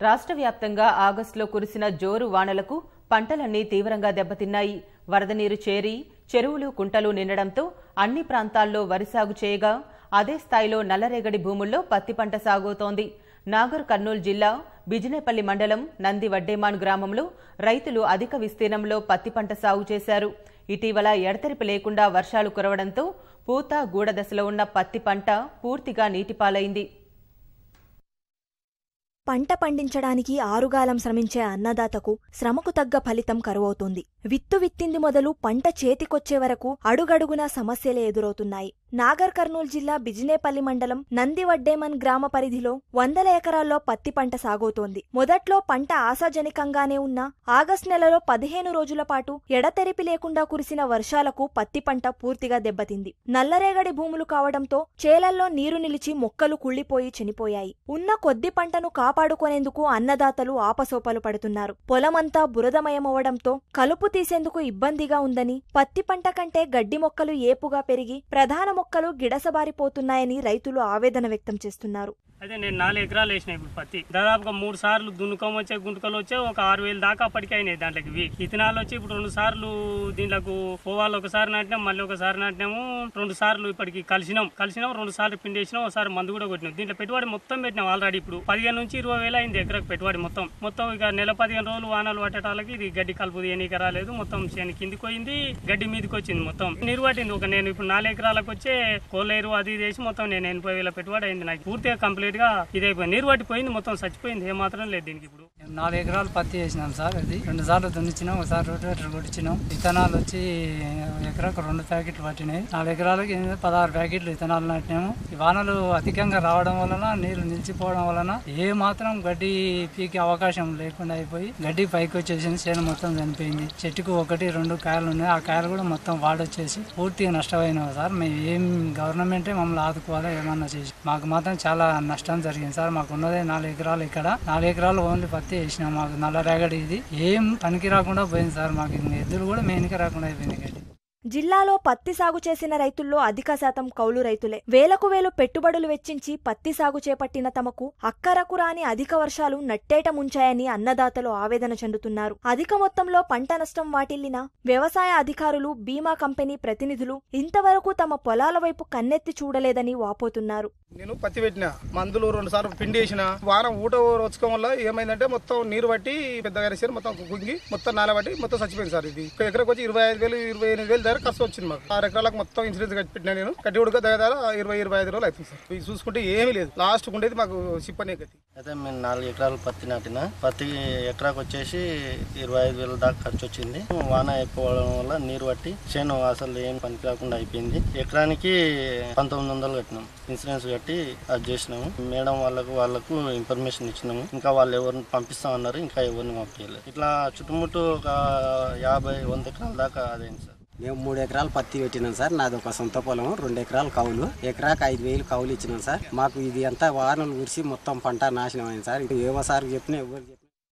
రాష్ట్ర వ్యాప్తంగా ఆగస్టులో కురిసిన జోరు వానలకు పంటలన్నీ తీవ్రంగా దెబ్బతిన్నాయి. వరద నీరు చేరి చెరువులు కుంటలు నిండడంతో అన్ని ప్రాంతాల్లో వరి సాగు చేయగా అదే స్థాయిలో నల్లరేగడి భూముల్లో పత్తి పంట సాగుతోంది. నాగర్ కర్నూలు జిల్లా బిజినేపల్లి మండలం నంది వడ్డేమాన్ గ్రామంలో రైతులు అధిక విస్తీర్ణంలో పత్తి పంట సాగు చేశారు. ఇటీవల ఎడతెరిపి లేకుండా వర్షాలు కురవడంతో పూత గూడ దశలో ఉన్న పత్తి పంట పూర్తిగా నీటిపాలైంది. పంట పండించడానికి ఆరుగాలం శ్రమించే అన్నదాతకు శ్రమకు తగ్గ ఫలితం కరువవుతోంది. విత్తు విత్తింది మొదలు పంట చేతికొచ్చే వరకు అడుగడుగునా సమస్యలే ఎదురవుతున్నాయి. నాగర్ కర్నూలు జిల్లా బిజినేపల్లి మండలం నంది వడ్డేమన్ గ్రామ పరిధిలో 100 ఎకరాల్లో పత్తి పంట సాగవుతోంది. మొదట్లో పంట ఆశాజనకంగానే ఉన్నా ఆగస్టు నెలలో 15 రోజుల పాటు ఎడతెరిపి లేకుండా కురిసిన వర్షాలకు పత్తి పంట పూర్తిగా దెబ్బతింది. నల్లరేగడి భూములు కావడంతో చేలల్లో నీరు నిలిచి మొక్కలు కుళ్లిపోయి చనిపోయాయి. ఉన్న కొద్ది పంటను కాపాడుకునేందుకు అన్నదాతలు ఆపసోపాలు పడుతున్నారు. పొలమంతా బురదమయమవడంతో కలుపు తీసేందుకు ఇబ్బందిగా ఉందని, పత్తి పంట కంటే గడ్డి మొక్కలు ఏపుగా పెరిగి ప్రధాన మొక్కలు గిడసబారిపోతున్నాయని రైతులు ఆవేదన వ్యక్తం చేస్తున్నారు. అదే నేను 4 ఎకరాలు వేసిన ఇప్పుడు పత్తి దాదాపుగా 3 సార్లు దున్నుకం వచ్చే గుంటకలు వచ్చే ఒక 6,000 దాకా అప్పటికి అయినాయి. దాంట్లోకి విత్తనాలు వచ్చి ఇప్పుడు 2 సార్లు దీంట్లోకి పోవాలి. ఒకసారి నాటినాం, మళ్ళీ ఒకసారి నాటినాము. 2 సార్లు ఇప్పటికి కలిసినాం 2 సార్లు పిండేసినాం, ఒకసారి మందు కూడా కొట్టినాం. దీంట్లో పెట్టుబడి మొత్తం పెట్టినాం ఆల్రెడీ. ఇప్పుడు 15 నుంచి 20,000 అయింది ఎకరకు పెట్టుబడి మొత్తం ఇక నెల 15 రోజులు వానాలు పట్టడానికి ఇది గడ్డి కలుపు ఎన్నిక రాలేదు. మొత్తం చేను కిందికి పోయింది, గడ్డి మీదకి వచ్చింది. మొత్తం నీరు పట్టింది. నేను ఇప్పుడు 4 ఎకరాలకు వచ్చే కోళ్ళేరు అది వేసి మొత్తం నేను 80,000 పెట్టుబడి అయింది. నాకు పూర్తిగా కంప్లీట్ గా ఇదైపోయింది. నీరు పట్టిపోయింది, మొత్తం చచ్చిపోయింది. ఏమాత్రం లేదు దీనికి. ఇప్పుడు 4 ఎకరాలు పత్తి వేసినాం సార్. అది 2 సార్లు దున్నిచ్చినాం, ఒకసారి రోటివేటర్ కొట్టించినాం. విత్తనాలు వచ్చి ఎకరాకు 2 ప్యాకెట్లు పట్టినాయి. 4 ఎకరాలకి 16 ప్యాకెట్లు విత్తనాలు నాటినాము. ఈ వానలు అధికంగా రావడం వలన, నీళ్లు నిలిచిపోవడం వలన ఏ మాత్రం గడ్డి పీకే అవకాశం లేకుండా అయిపోయి గడ్డి పైకి వచ్చేసింది. చేను మొత్తం చనిపోయింది. చెట్టుకు 1-2 కాయలు ఉన్నాయి. ఆ కాయలు కూడా మొత్తం వాడొచ్చేసి పూర్తిగా నష్టపోయినాం సార్. మేము ఏం గవర్నమెంటే మమ్మల్ని ఆదుకోవాలా ఏమన్నా చేసి. మాకు మాత్రం చాలా నష్టం జరిగింది సార్. మాకు ఉన్నదే 4 ఎకరాలు. ఇక్కడ 4 ఎకరాలు ఓన్లీ పత్తి వేసినాం. మాకు నల్లరేగడి ఇది ఏం పనికి రాకుండా పోయింది సార్. మాకు ఎద్దులు కూడా మెయిన్కి రాకుండా అయిపోయింది గడ్డి. జిల్లాలో పత్తి సాగు చేసిన రైతుల్లో అధిక శాతం కౌలు రైతులే. వేలకు వేలు పెట్టుబడులు వెచ్చించి పత్తి సాగు చేపట్టిన తమకు అక్కరకు రాని అధిక వర్షాలు నట్టేట ముంచాయని అన్నదాతలు ఆవేదన చెందుతున్నారు. అధిక మొత్తంలో పంట నష్టం వాటిల్లిన వ్యవసాయ అధికారులు, బీమా కంపెనీ ప్రతినిధులు ఇంతవరకు తమ పొలాల వైపు కన్నెత్తి చూడలేదని వాపోతున్నారు. నేను పత్తి పెట్టిన మందులు 2 సార్లు పిండి వేసిన. వారం ఊట వచ్చుకోవడం వల్ల ఏమైందంటే మొత్తం నీరు పట్టి పెద్దగా మొత్తం కుంగి మొత్తం నాలబట్టి మొత్తం చచ్చిపోయింది సార్. ఇది ఎకరకు వచ్చి 25,000 28,000 దగ్గర ఖర్చు వచ్చింది మాకు. 6 ఎకరాలకు మొత్తం ఇన్సూరెన్స్ కట్టి పెట్టినా. నేను కట్టి ఉడక దగ్గర 20-25 రోజులు అవుతుంది సార్. ఇది చూసుకుంటే ఏమీ లేదు. లాస్ట్ ఉండేది మాకు సిప్పనే గతి. అయితే మేము 4 ఎకరాలు పత్తి నాటిన. పత్తి ఎకరాకు వచ్చేసి 25,000 దాకా ఖర్చు వచ్చింది. వాన ఎక్కువ వల్ల నీరు పట్టి చేను అసలు ఏం పనికి రాకుండా అయిపోయింది. ఎకరానికి 1900 కట్టినాం. ఇన్సూరెన్స్ కట్టి అది చేసినాము. మేడం వాళ్ళకు ఇన్ఫర్మేషన్ ఇచ్చినాము. ఇంకా వాళ్ళు ఎవరిని పంపిస్తామన్నారు. ఇంకా ఎవరిని పంపించలేదు. ఇట్లా చుట్టుముట్టు ఒక 50-100 ఎకరాల దాకా అదైంది సార్. మేము 3 ఎకరాలు పత్తి పెట్టినాం సార్. నాది ఒక సొంత పొలం. 2 ఎకరాలు కౌలు. ఎకరాకు 5,000 కౌలు ఇచ్చినాం సార్. మాకు ఇది అంతా వానలు కురిసి మొత్తం పంట నాశనం అయింది సార్. ఎవసారి చెప్పినా ఎవరు